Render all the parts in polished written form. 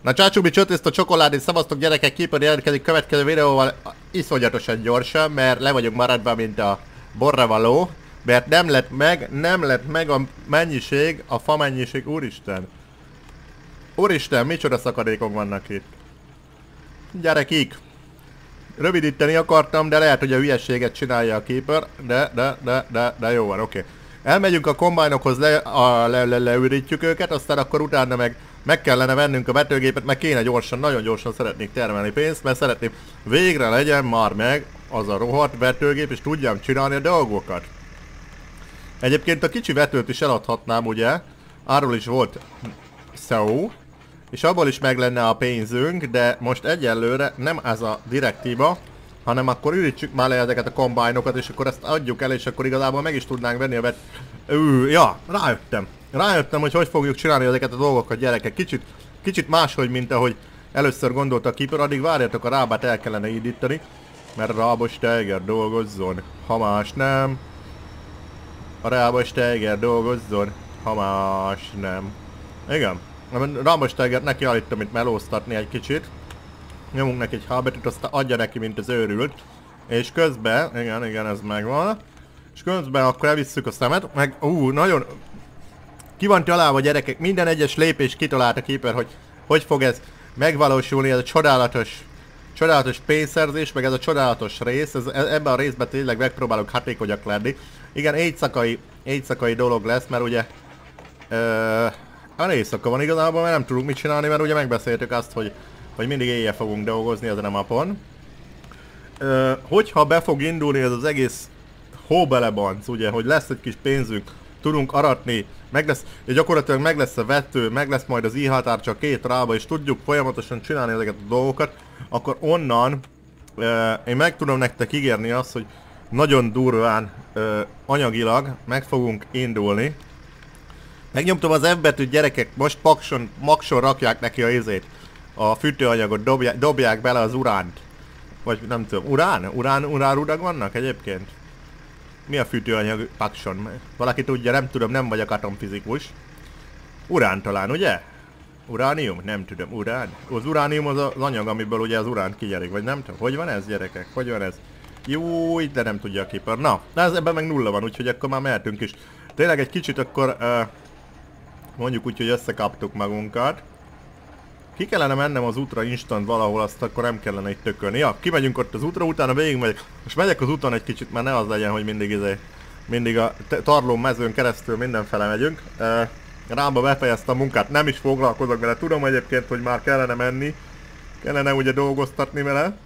Na Csácsubi csötészt a csokoládét, szavaztok gyerekek, Keeper jelentkezik következő videóval iszonyatosan gyorsan, mert le vagyok maradva, mint a borravaló, mert nem lett meg a mennyiség, a fa mennyiség, úristen. Úristen, micsoda szakadékok vannak itt. Gyerekik! Rövidíteni akartam, de lehet, hogy a hülyeséget csinálja a Keeper, de jó van, oké. Elmegyünk a kombájnokhoz, leürítjük őket, aztán akkor utána meg kellene vennünk a vetőgépet, meg kéne gyorsan, nagyon gyorsan szeretnék termelni pénzt, mert szeretném végre legyen már meg az a rohadt vetőgép, és tudjam csinálni a dolgokat. Egyébként a kicsi vetőt is eladhatnám, ugye? Arról is volt szó, és abból is meg lenne a pénzünk, de most egyelőre nem ez a direktíva, hanem akkor ürítsük már le ezeket a kombájnokat, és akkor ezt adjuk el, és akkor igazából meg is tudnánk venni a ja, rájöttem, hogy fogjuk csinálni ezeket a dolgokat, gyerekek. Kicsit máshogy, mint ahogy először gondolta a Keeper, addig várjatok, a rábát el kellene indítani, mert a rábos tejger dolgozzon, ha más nem. A rábos tejger dolgozzon, ha más nem. Igen, a rábos tejgert neki állítom itt melóztatni egy kicsit. Nyomunk neki egy H-betűt, aztán adja neki, mint az őrült. És közben, igen, ez megvan. És közben akkor elvisszük a szemet, meg nagyon... Ki van találva, gyerekek, minden egyes lépés kitalált a Keeper, hogy fog ez megvalósulni, ez a csodálatos pénzszerzés, meg ez a csodálatos rész, ebben a részben tényleg megpróbálok hatékonyak lenni. Igen, éjszakai dolog lesz, mert ugye... éjszaka van igazából, mert nem tudunk mit csinálni, mert ugye megbeszéltük azt, hogy mindig éjjel fogunk dolgozni ezen a mapon. Hogyha be fog indulni ez az egész hóbelebanc, ugye, hogy lesz egy kis pénzünk, tudunk aratni, gyakorlatilag meg lesz a vető, meg lesz majd az i-határ csak két rába, és tudjuk folyamatosan csinálni ezeket a dolgokat, akkor onnan én meg tudom nektek ígérni azt, hogy nagyon durván anyagilag meg fogunk indulni. Megnyomtam az F betűt, gyerekek, most makson rakják neki a izét. A fűtőanyagot, dobják bele az uránt. Vagy nem tudom, uránrudak vannak egyébként? Mi a fűtőanyag pakson? Valaki tudja, nem tudom, nem vagyok atomfizikus. Urán talán, ugye? Uránium? Nem tudom, urán. Az uránium az anyag, amiből ugye az uránt kinyerik, vagy nem tudom. Hogy van ez, gyerekek? Hogy van ez? Jó, de nem tudja a Keeper. Na, ebben meg nulla van, úgyhogy akkor már mehetünk is. Tényleg egy kicsit akkor mondjuk úgy, hogy összekaptuk magunkat. Ki kellene mennem az útra instant valahol, azt akkor nem kellene itt tökölni. Ja, kimegyünk ott az útra, utána végigmegyek. Most megyek az úton egy kicsit, mert ne az legyen, hogy mindig a tarló mezőn keresztül mindenfele megyünk. Rámba befejeztem a munkát, nem is foglalkozok vele. Tudom egyébként, hogy már kellene menni. Kellene ugye dolgoztatni vele.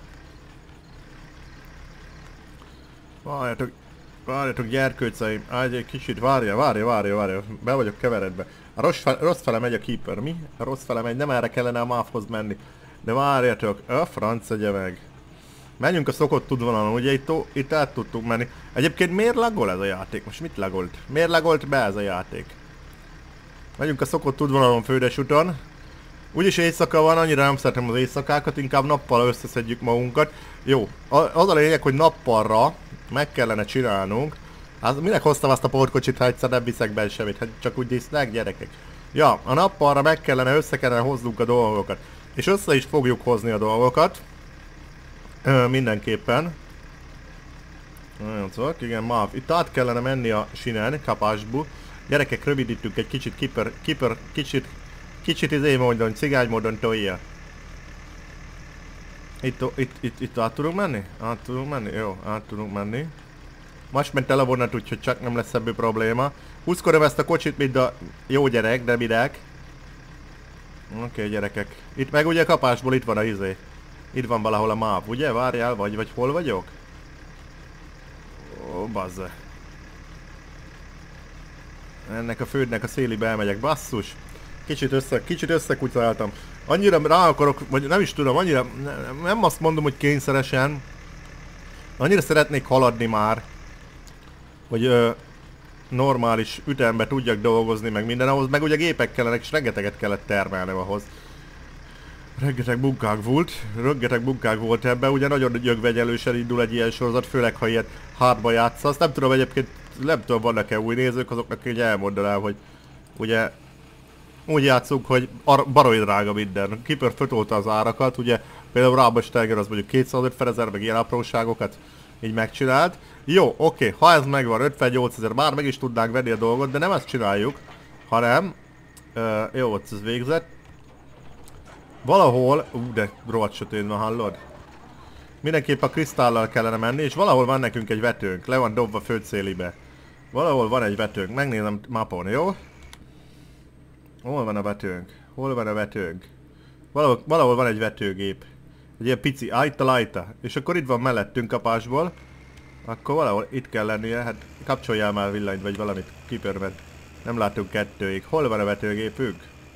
Várjatok gyerkőceim, egy kicsit, várja, be vagyok keveredve. A rossz fele megy a Keeper, mi? A rossz fele megy, nem erre kellene a mávhoz menni. De várjatok, a franc egye meg. Menjünk a szokott útvonalon, ugye itt át tudtunk menni. Egyébként miért lagol ez a játék? Most mit lagolt? Miért lagolt be ez a játék? Megyünk a szokott útvonalon Földes úton. Úgyis éjszaka van, annyira nem szeretem az éjszakákat, inkább nappal összeszedjük magunkat. Jó, az a lényeg, hogy nappalra meg kellene csinálnunk. Hát minek hoztam azt a portkocsit, ha egyszer nem viszek be semmit, hát csak úgy disznek, gyerekek. Ja, a nappalra össze kellene hoznunk a dolgokat. És össze is fogjuk hozni a dolgokat. Mindenképpen. Nagyon szok, igen, MAV. Itt át kellene menni a sinen, kapásból. Gyerekek, rövidítünk egy kicsit, Keeper kicsit izé módon, cigány módon tolja. Itt át tudunk menni? Át tudunk menni? Jó, át tudunk menni. Most ment el a vonat, úgyhogy csak nem lesz ebből probléma. Húzkodom ezt a kocsit, mint a jó gyerek, de minek. Oké, gyerekek. Itt meg ugye kapásból itt van a izé. Itt van valahol a map, ugye? Várjál, vagy hol vagyok? Ó, bazze. Ennek a földnek a szélibe elmegyek, basszus. Kicsit összekucáltam. Annyira rá akarok, vagy nem is tudom, annyira, nem azt mondom, hogy kényszeresen. Annyira szeretnék haladni már, hogy normális ütembe tudjak dolgozni, meg minden ahhoz, meg ugye gépek kellenek, és rengeteget kellett termelnem ahhoz. Rengeteg munkák volt ebben, ugye nagyon gyögvegyelősen indul egy ilyen sorozat, főleg ha ilyet hardba játszasz. Nem tudom egyébként, nem tudom, vannak-e új nézők, azoknak így elmondanám, hogy ugye úgy játszunk, hogy baroly drága minden. Keeper fotolta az árakat, ugye például Rábastelger az mondjuk 250 000, meg ilyen apróságokat így megcsinált. Jó, oké, ha ez megvan, 58 000, már meg is tudnánk venni a dolgot, de nem ezt csináljuk, hanem... jó, ott ez végzett. Valahol... de rohadt sötét van, hallod? Mindenképp a kristállal kellene menni, és valahol van nekünk egy vetőnk, le van dobva földszélibe. Valahol van egy vetőnk, megnézem mapon, jó? Hol van a vetőnk? Hol van a vetőnk? Valahol van egy vetőgép. Egy ilyen pici, itt a lajta. És akkor itt van mellettünk kapásból. Akkor valahol itt kell lennie, hát kapcsoljál már villanyt vagy valamit Keeperben. Nem látunk kettőig. Hol van a vetőgépünk?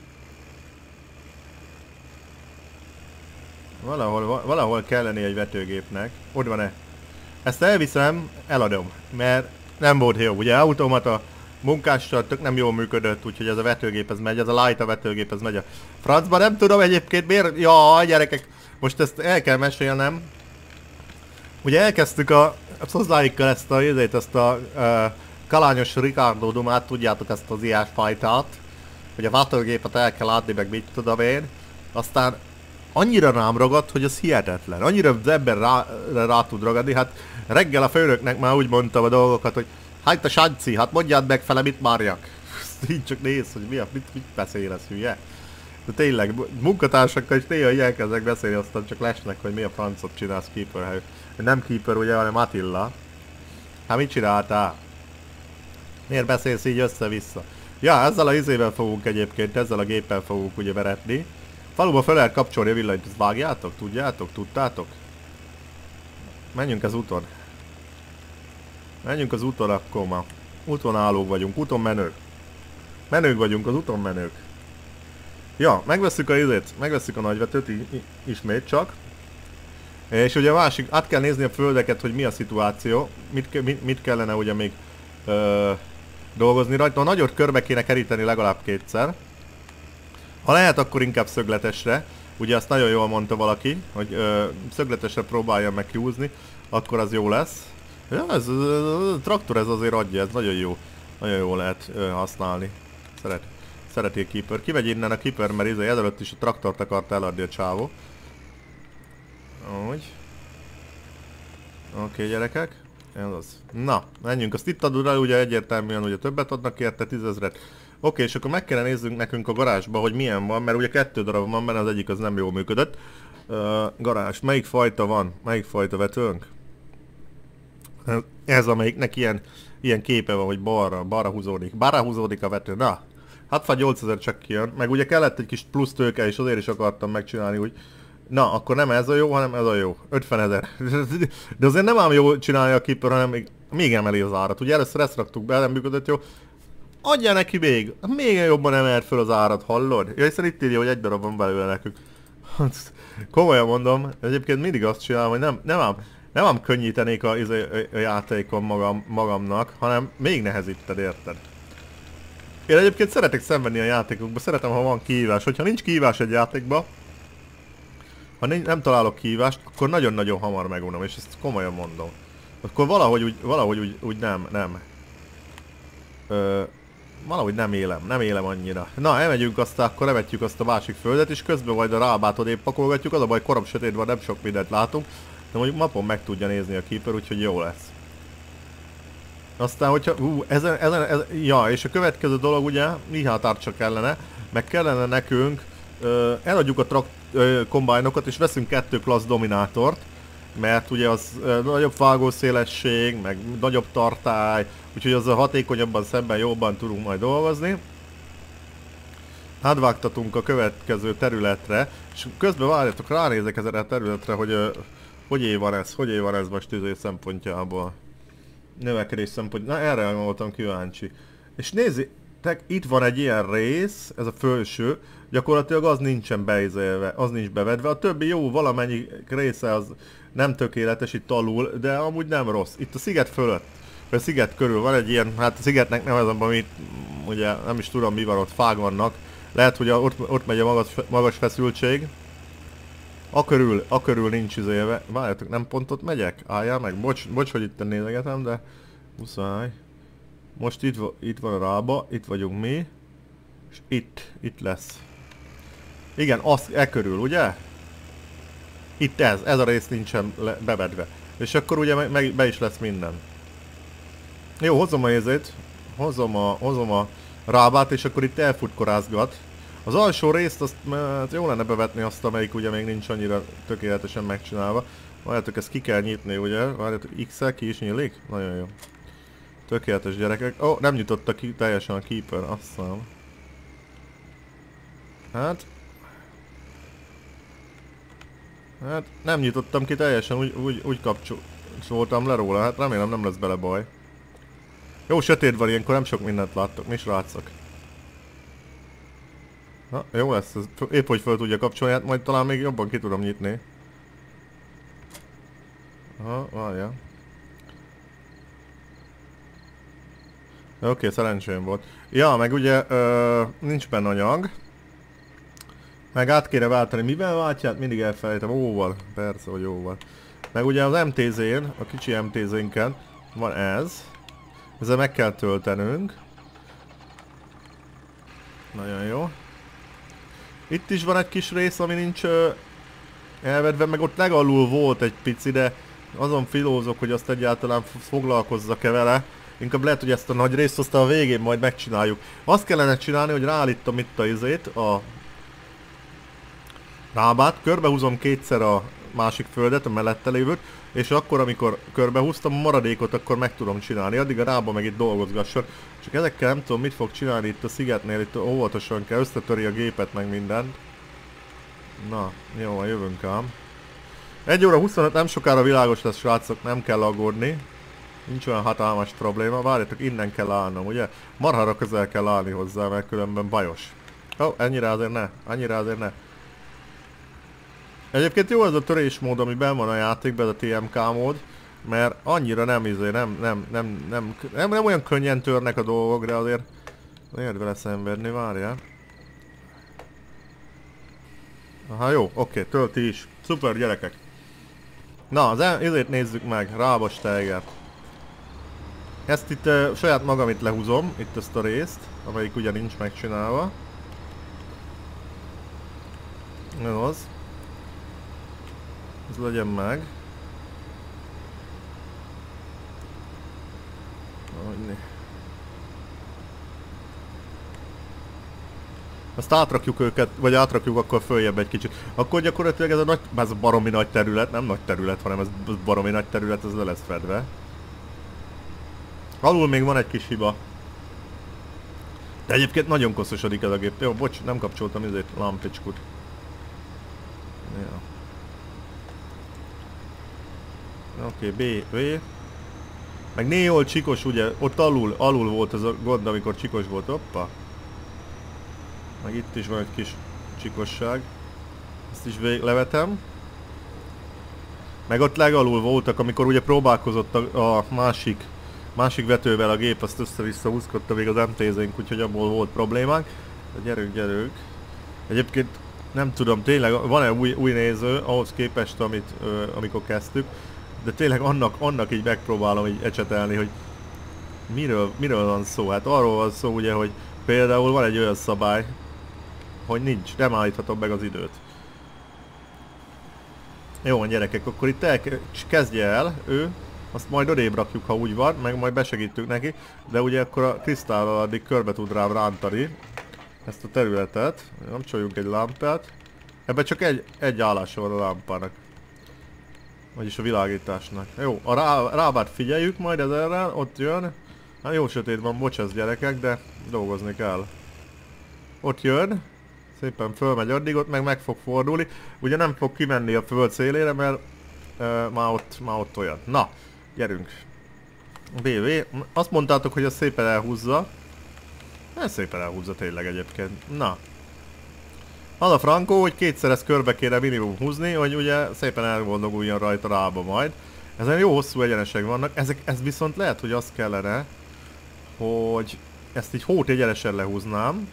Valahol kell lennie egy vetőgépnek. Ott van-e? Ezt elviszem, eladom. Mert nem volt jó. Ugye automata munkással tök nem jól működött, úgyhogy ez a vetőgép ez megy, ez a light a vetőgép ez megy a francba. Nem tudom egyébként miért... Jaj, gyerekek! Most ezt el kell mesélnem. Ugye elkezdtük a szozdáikkal ezt a kalányos Ricardo dumát, tudjátok ezt az ilyesfajtát. Hogy a vetőgépet el kell adni, meg mit tudom én. Aztán annyira rám ragadt, hogy ez hihetetlen. Annyira az ember rá tud ragadni, hát reggel a főnöknek már úgy mondtam a dolgokat, hogy hát a sanci, hát mondjad meg fele, mit márjak. Így csak néz, hogy mit beszél ez, hülye. De tényleg, munkatársakkal is néha ilyen kezdek beszélni, aztán csak lesnek, hogy mi a francot csinálsz Keeper. Nem Keeper ugye, hanem Attila. Hát mit csináltál? Miért beszélsz így össze-vissza? Ja, ezzel a izével fogunk egyébként, ezzel a géppel fogunk ugye veretni. Faluba fel lehet kapcsolni a villanyt, ezt vágjátok? Tudjátok? Tudtátok? Menjünk az úton. Menjünk az úton akkor ma. Úton állók vagyunk, úton menők. Menők vagyunk, az úton menők. Ja, megveszük a izét, megveszük a nagyvetőt ismét csak. És ugye a másik, át kell nézni a földeket, hogy mi a szituáció. Mit kellene ugye még dolgozni rajta. A nagyot körbe kéne keríteni legalább kétszer. Ha lehet, akkor inkább szögletesre. Ugye azt nagyon jól mondta valaki, hogy szögletesre próbáljam meg kiúzni, akkor az jó lesz. Ja, ez a traktor ez azért adja, ez nagyon jó. Nagyon jó lehet használni. Szereti a Keeper. Kivegy innen a Keeper, mert ezelőtt is a traktort akart eladni a csávó. Úgy. Oké, gyerekek. Ez az. Na, menjünk. Azt itt adod el, ugye egyértelműen ugye többet adnak érte, 10 000-et. Oké, és akkor meg kellene nézzünk nekünk a garázsba, hogy milyen van, mert ugye 2 darab van benne, az egyik az nem jól működött. Garázs. Melyik fajta van? Melyik fajta vetőnk? Ez amelyiknek ilyen képe van, hogy balra húzódik. Balra húzódik a vető. Na, 68 000 csak kijön. Meg ugye kellett egy kis plusz tőke, és azért is akartam megcsinálni, hogy na, akkor nem ez a jó, hanem ez a jó. 50 000. De azért nem ám jó csinálni a Keeper, hanem még emeli az árat. Ugye először ezt raktuk be, nem működött jó. Adja neki még jobban emelt föl az árat, hallod? Ja, hiszen itt írja, hogy egy darab van belőle nekünk. Komolyan mondom, egyébként mindig azt csinálom, hogy nem ám könnyítenék a játékon magamnak, hanem még nehezíted, érted? Én egyébként szeretek szenvedni a játékokba, szeretem, ha van kihívás. Hogyha nincs kihívás egy játékba, ha nem találok kihívást, akkor nagyon-nagyon hamar megunom, és ezt komolyan mondom. Akkor valahogy úgy nem. Valahogy nem élem annyira. Na, elmegyünk aztán, akkor levetjük azt a másik földet, és közben majd a rábát odébb pakolgatjuk, az a baj, korom sötét van, nem sok mindent látunk, de mondjuk mapon meg tudja nézni a Keeper, úgyhogy jó lesz. Aztán, hogyha, ja, és a következő dolog ugye, IH-tárcsa kellene, meg kellene nekünk, eladjuk a kombájnokat, és veszünk 2 klassz dominátort, mert ugye az nagyobb vágószélesség, meg nagyobb tartály, úgyhogy azzal hatékonyabban szemben jobban tudunk majd dolgozni. Átvágtatunk a következő területre, és közben várjatok, ránézek ezzel a területre, hogy van ez most tűző szempontjából. Növekedés szempontjából, na erre voltam kíváncsi. És nézzétek, itt van egy ilyen rész, ez a felső, gyakorlatilag az nincsen beizélve, az nincs bevedve, a többi jó, valamennyi része az nem tökéletes itt alul, de amúgy nem rossz. Itt a sziget fölött, vagy a sziget körül van egy ilyen, hát a szigetnek nevezem, amit ugye nem is tudom mi van, ott fák vannak. Lehet, hogy ott megy a magas feszültség. A körül nincs izélve. Várjátok, nem pont ott megyek? Álljál meg, bocs, hogy itt nézegetem, de muszáj. Most itt van a rába, itt vagyunk mi. És itt lesz. Igen, az körül, ugye? Itt ez a rész nincsen bevedve. És akkor ugye be is lesz minden. Jó, hozom a ézét, hozom a rábát, és akkor itt elfutkorázgat. Az alsó részt azt jó lenne bevetni azt, amelyik ugye még nincs annyira tökéletesen megcsinálva. Várjátok, ezt ki kell nyitni, ugye? Várjátok, X-el ki is nyílik? Nagyon jó. Tökéletes gyerekek. Ó, nem nyitotta ki teljesen a Keeper, azt hiszem. Hát nem nyitottam ki teljesen, úgy kapcsoltam le róla, hát remélem nem lesz bele baj. Jó, sötét van ilyenkor, nem sok mindent láttok, mi srácok. Na, jó lesz, ez épp hogy fel tudja kapcsolni, hát majd talán még jobban ki tudom nyitni. Aha, várja. Oké, szerencsém volt. Ja, meg ugye nincs benne anyag. Meg át kéne váltani. Mivel váltját? Mindig elfelejtem. Óval. Persze, hogy óval. Meg ugye az MTZ-n, a kicsi MTZ-nken van ez. Ezzel meg kell töltenünk. Nagyon jó. Itt is van egy kis rész, ami nincs elvedve, meg ott legalul volt egy pici, de azon filózok, hogy azt egyáltalán foglalkozzak-e vele. Inkább lehet, hogy ezt a nagy részt aztán a végén majd megcsináljuk. Azt kellene csinálni, hogy ráállítom itt a izét, a rábát, körbehúzom kétszer a másik földet, a mellette lévőt, és akkor, amikor körbehúztam a maradékot, akkor meg tudom csinálni. Addig a rába meg itt dolgozgasson. Csak ezekkel nem tudom, mit fog csinálni itt a szigetnél, itt óvatosan kell, összetöri a gépet meg mindent. Na, jó, jövünk ám. 1 óra 25, nem sokára világos lesz, srácok, nem kell aggódni. Nincs olyan hatalmas probléma, várjátok, innen kell állnom, ugye? Marhára közel kell állni hozzá, mert különben bajos. Ó, ennyire azért ne, annyira azért ne. Egyébként jó ez a törésmód, ami benn van a játékban, ez a TMK mód, mert annyira nem olyan könnyen törnek a dolgok, de azért érd vele szenvedni, várjál. Aha, jó, oké, tölti is. Szuper, gyerekek. Na, ezért nézzük meg, Rábas Tejgert. Ezt itt saját magam itt lehúzom, itt ezt a részt, amelyik ugye nincs megcsinálva. Nem az. Ez legyen meg. Azt átrakjuk őket, vagy átrakjuk akkor följebb egy kicsit. Akkor gyakorlatilag ez a nagy, ez a baromi nagy terület, nem nagy terület, hanem ez baromi nagy terület, ez le lesz fedve. Alul még van egy kis hiba. De egyébként nagyon koszosodik ez a gép. Jó, bocs, nem kapcsoltam ezért lámpicskut. Ja. Oké, B. Meg néhol csikos, ugye, ott alul volt ez a gond, amikor csikos volt, hoppa. Meg itt is van egy kis csikosság. Ezt is levetem. Meg ott legalul voltak, amikor ugye próbálkozott a másik vetővel a gép, azt össze-vissza húzkodta még az MTZ-nk, úgyhogy abból volt problémánk. De gyerünk. Egyébként nem tudom, tényleg van-e új néző ahhoz képest, amikor kezdtük. De tényleg annak így megpróbálom így ecsetelni, hogy miről van szó. Hát arról van szó ugye, hogy például van egy olyan szabály, hogy nem állíthatom meg az időt. Jó van, gyerekek, akkor itt kezdje el ő, azt majd odébb rakjuk, ha úgy van, meg majd besegítünk neki, de ugye akkor a Krisztállal addig körbe tud rám rántani ezt a területet. Kapcsoljunk egy lámpát. Ebben csak egy állása van a lámpának. Vagyis a világításnak. Jó, a rábát figyeljük majd ezerrel, ott jön. Hát jó sötét van, bocsánat gyerekek, de dolgozni kell. Ott jön. Szépen fölmegy addig, ott meg fog fordulni. Ugye nem fog kimenni a föld szélére, mert már ott olyan. Na, gyerünk. BV. Azt mondtátok, hogy ez szépen elhúzza. Ez szépen elhúzza tényleg egyébként. Na. Az a frankó, hogy kétszer ezt körbe kéne minimum húzni, hogy ugye szépen elgondoluljon rajta rába majd. Ezen jó hosszú egyenesek vannak, ez viszont lehet, hogy az kellene, hogy ezt így hót egyenesen lehúznám.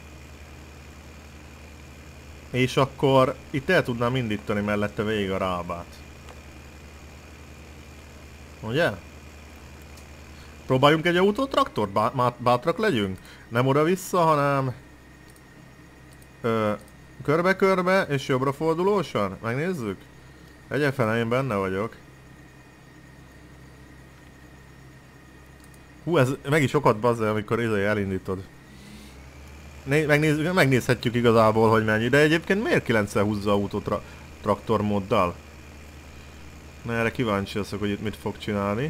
És akkor itt el tudnám indítani mellette végig a rábát. Ugye? Próbáljunk egy autótraktort? Bátrak legyünk? Nem oda-vissza, hanem körbe-körbe és jobbra fordulósan? Megnézzük? Egyébként én benne vagyok. Hú, ez meg is okad bazza, amikor elindítod. Megnézhetjük igazából, hogy mennyi, de egyébként miért 9-szer húzza autót traktor móddal? Na, erre kíváncsi leszek, hogy itt mit fog csinálni.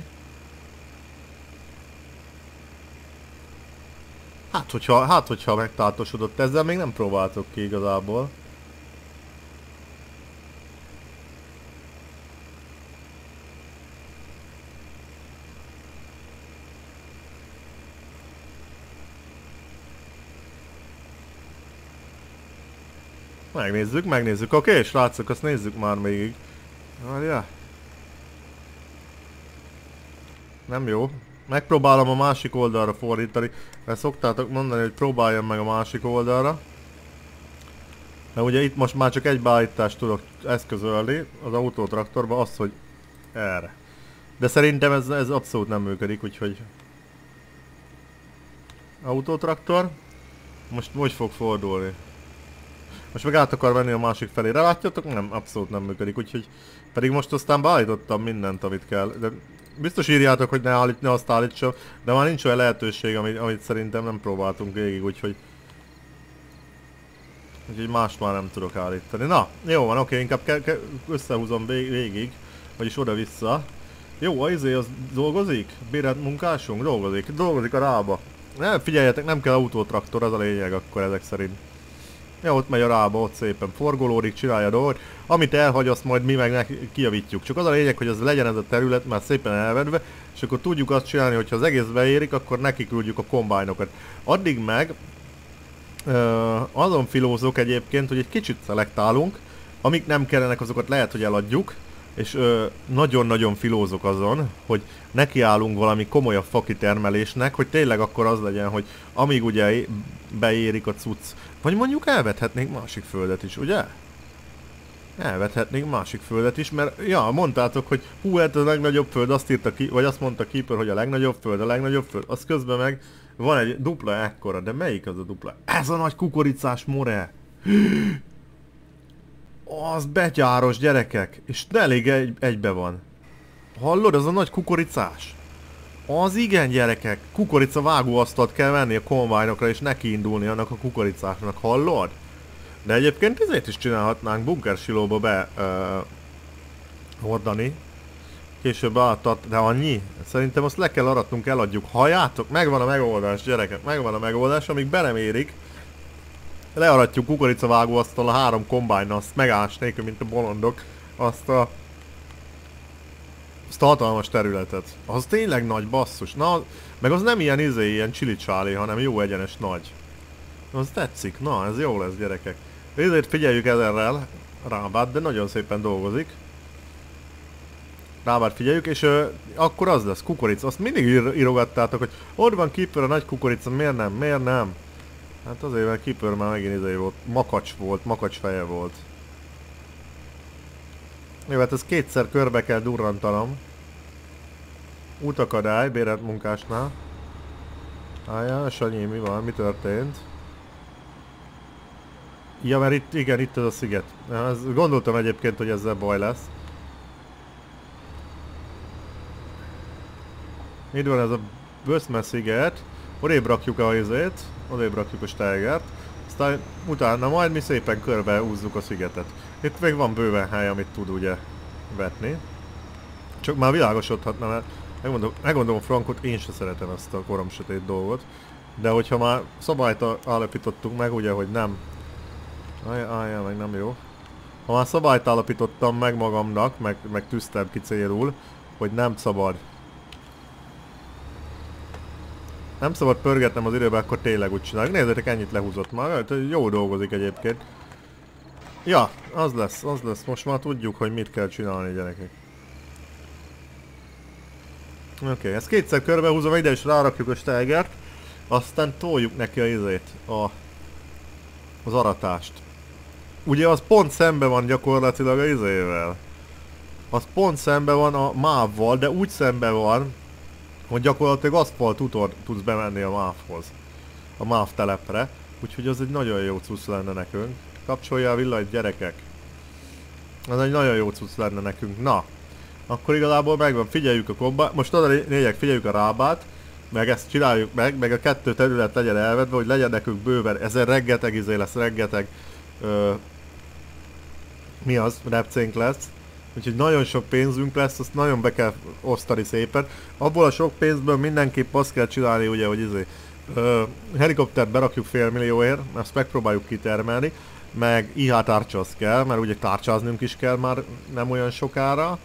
Hát hogyha megtátosodott, ezzel még nem próbáltok ki igazából. Megnézzük, oké, srácok, azt nézzük már még. Várjál. Nem jó. Megpróbálom a másik oldalra fordítani, mert szoktátok mondani, hogy próbáljam meg a másik oldalra. Mert ugye itt most már csak egy beállítást tudok eszközölni az autótraktorba, az, hogy erre. De szerintem ez abszolút nem működik, úgyhogy... Autótraktor. Most hogy fog fordulni? Most meg át akar venni a másik felére, látjátok? Nem, abszolút nem működik, úgyhogy... Pedig most aztán beállítottam mindent, amit kell. De biztos írjátok, hogy ne azt állítsam, de már nincs olyan lehetőség, amit szerintem nem próbáltunk végig, úgyhogy... Úgyhogy mást már nem tudok állítani. Na, jó van, oké, inkább összehúzom végig, vagyis oda-vissza. Jó, az dolgozik? Bérelt munkásunk? Dolgozik a rába. Ne, figyeljetek, nem kell autótraktor, az a lényeg akkor ezek szerint. Ja, ott megy a rába, ott szépen forgolódik, csinálja a dolgot. Amit elhagy, azt majd mi meg kijavítjuk. Csak az a lényeg, hogy az legyen ez a terület már szépen elvedve, és akkor tudjuk azt csinálni, hogy ha az egész beérik, akkor neki küldjük a kombájnokat. Addig meg azon filózok egyébként, hogy egy kicsit szelektálunk, amik nem kellenek, azokat lehet, hogy eladjuk, és nagyon-nagyon filózok azon, hogy nekiállunk valami komolyabb fakitermelésnek, hogy tényleg akkor az legyen, hogy amíg ugye beérik a cucc, vagy mondjuk elvethetnénk másik földet is, ugye? Elvethetnénk másik földet is, mert ja, mondtátok, hogy hú, hát a legnagyobb föld, azt írta ki, vagy azt mondta Keeper, hogy a legnagyobb föld, az közben meg van egy dupla ekkora, de melyik az a dupla? Ez a nagy kukoricás more! Az betyáros, gyerekek, és elég egybe van. Hallod, az a nagy kukoricás? Az igen, gyerekek, kukorica vágóasztalt kell venni a kombájnokra és neki indulni annak a kukoricásnak, hallod? De egyébként ezért is csinálhatnánk bunkersilóba hordani. Később átad, de annyi? Szerintem azt le kell aratnunk, eladjuk. Halljátok? Megvan a megoldás, gyerekek, megvan a megoldás, amíg be nem érik. Learatjuk kukoricavágóasztal a 3 kombájnnal, azt megállás nélkül, mint a bolondok. Azt a hatalmas területet. Az tényleg nagy basszus. Na, meg az nem ilyen ilyen csili-csáli, hanem jó egyenes nagy. Az tetszik. Na, ez jó lesz, gyerekek. Ezért figyeljük ezerrel Rábát, de nagyon szépen dolgozik. Rábát figyeljük, és akkor az lesz, kukorica. Azt mindig írogattátok, hogy ott van Keeper a nagy kukorica, miért nem? Hát azért, mert Keeper már megint volt, makacs feje volt. Jó, hát ez kétszer körbe kell durrantanom. Útakadály, bérelt munkásnál. Ájá, Sanyi, mi van? Mi történt? Ja, mert itt ez a sziget. Gondoltam egyébként, hogy ezzel baj lesz. Itt van ez a Böszme sziget. Odébb rakjuk a izét, odébb rakjuk a steigert. Aztán utána majd mi szépen körbe húzzuk a szigetet. Itt még van bőven hely, amit tud ugye vetni. Csak már világosodhatna, mert megmondom Frankot, én se szeretem ezt a koromsötét dolgot. De hogyha már szabályt állapítottunk meg, ugye, hogy nem. Ajjá, meg nem jó. Ha már szabályt állapítottam meg magamnak, meg tűztem ki célul, hogy nem szabad. Nem szabad pörgetnem az időben, akkor tényleg úgy csináljuk. Nézzétek, ennyit lehúzott már, jó dolgozik egyébként. Ja, az lesz. Most már tudjuk, hogy mit kell csinálni, gyerekek. Oké, ezt kétszer körbehúzom, ide is rárakjuk a steigert. Aztán toljuk neki a izét, az aratást. Ugye az pont szembe van gyakorlatilag a izével. Az pont szembe van a mávval, de úgy szembe van, hogy gyakorlatilag aszfalt úton tudsz bemenni a mávhoz. A máv telepre. úgyhogy az egy nagyon jó cucc lenne nekünk. Kapcsolja a villanyt, gyerekek. Az egy nagyon jó cucc lenne nekünk. Na, akkor igazából megvan, figyeljük a kombát. Most az a lényeg, figyeljük a rábát, meg ezt csináljuk meg a 2 terület legyen elvedve, hogy legyen nekünk bőven. Ezen rengeteg lesz, rengeteg mi az, repcénk lesz. Úgyhogy nagyon sok pénzünk lesz, azt nagyon be kell osztani szépen. Abból a sok pénzből mindenképp azt kell csinálni, ugye, hogy helikoptert berakjuk $500 000-ért, ezt megpróbáljuk kitermelni. Meg IH tárcsa az kell, mert ugye tárcsáznunk is kell már nem olyan sokára.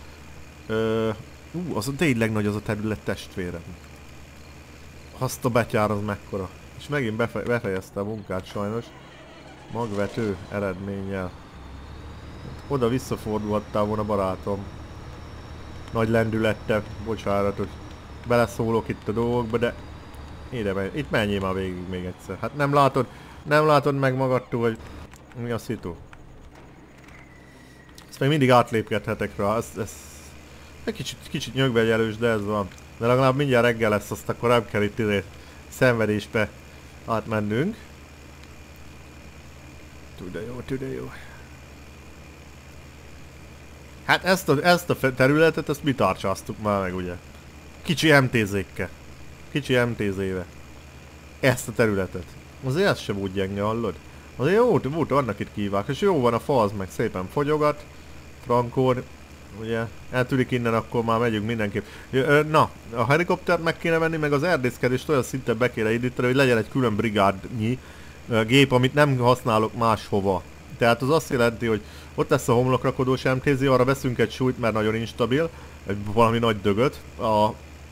Az tényleg nagy az a terület, testvérem. Azt a betyár az mekkora. És megint befejezte a munkát sajnos. Magvető eredménnyel. Oda visszafordulhattál volna, barátom. Nagy lendülettel, bocsánat, hogy beleszólok itt a dolgokba, de itt menjél már végig még egyszer. Hát nem látod meg magadtól, hogy mi a szitu. Ezt még mindig átlépkedhetek rá, ez kicsit nyögvegyelős, de ez van. De legalább mindjárt reggel lesz, azt akkor nem kell itt szenvedésbe átmennünk. Tüde jó. Hát ezt a területet, ezt mi tárcsáztuk már meg, ugye? Kicsi MTZ-kkel. Kicsi MTZ-vel. Ezt a területet. Azért ez sem úgy gyenge, hallod? Azért jó, vannak itt kívák, és jó van a fa, az meg szépen fogyogat. Frankor, ugye, eltűnik innen, akkor már megyünk mindenképp. Na, a helikoptert meg kéne venni, meg az erdészkedést olyan szinten be kéne indítani, hogy legyen egy külön brigádnyi gép, amit nem használok máshova. Tehát az azt jelenti, hogy ott lesz a homlokrakodós MTZ, arra veszünk egy súlyt, mert nagyon instabil, valami nagy dögöt. A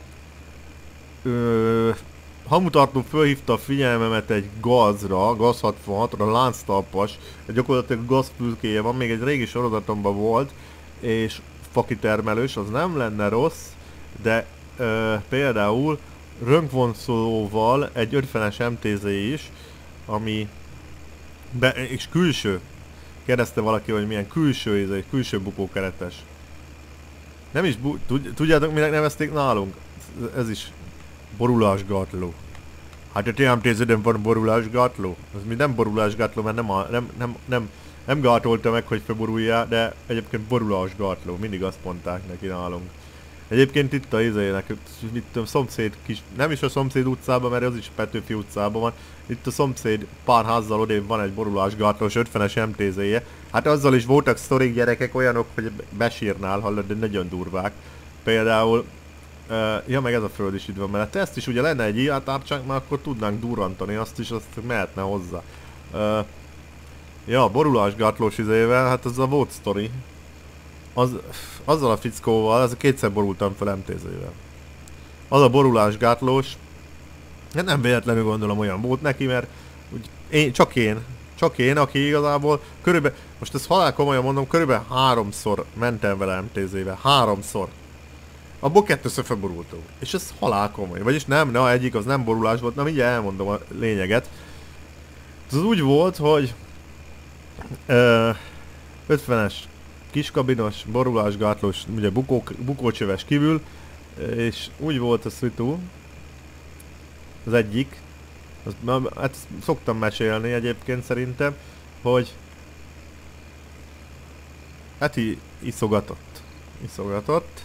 hamutartó fölhívta a figyelmemet egy gazra, gaz 66-ra, lánctalpas, gyakorlatilag gazfülkéje van, még egy régi sorozatomban volt, és fakitermelős, az nem lenne rossz, de például rönkvonszolóval egy 50-es MTZ is, ami és külső. Kérdezte valaki, hogy milyen külső bukókeretes. Nem is tudjátok, minek nevezték nálunk? Ez is borulásgátló. Hát a TMTZ-en van borulásgátló. Ez mi nem borulásgátló, mert nem gátolta meg, hogy felboruljál, de egyébként borulásgátló. Mindig azt mondták neki nálunk. Egyébként itt a izének, itt a szomszéd kis, nem is a szomszéd utcában, mert az is Petőfi utcában van. Itt a szomszéd pár házzal odébb van egy borulásgátlós 50-es MTZ-je. Hát azzal is voltak sztorik, gyerekek, olyanok, hogy besírnál, hallod, de nagyon durvák. Például, ja, meg ez a föld is itt van mellette. Ezt is ugye lenne egy ilyen tárcsánk, már akkor tudnánk durrantani, azt mehetne hozzá. Ja, borulásgátlós izével, hát ez a volt sztori. Azzal a fickóval, ez a kétszer borultam fel MTZ-vel. Az a borulásgátlós, hát nem véletlenül gondolom olyan volt neki, mert csak én, aki igazából körülbelül, most ezt halál komolyan mondom, körülbelül 3-szor mentem vele MTZ-vel, 3-szor. Abból 2-ször felborultunk. És ez halál komoly. Vagyis nem, egyik az nem borulás volt, na mindjárt elmondom a lényeget. Ez az úgy volt, hogy 50-es kiskabinos, borulásgátlós, ugye bukócsöves kívül, és úgy volt a szitu, az egyik, hát szoktam mesélni egyébként szerintem, hogy hát iszogatott,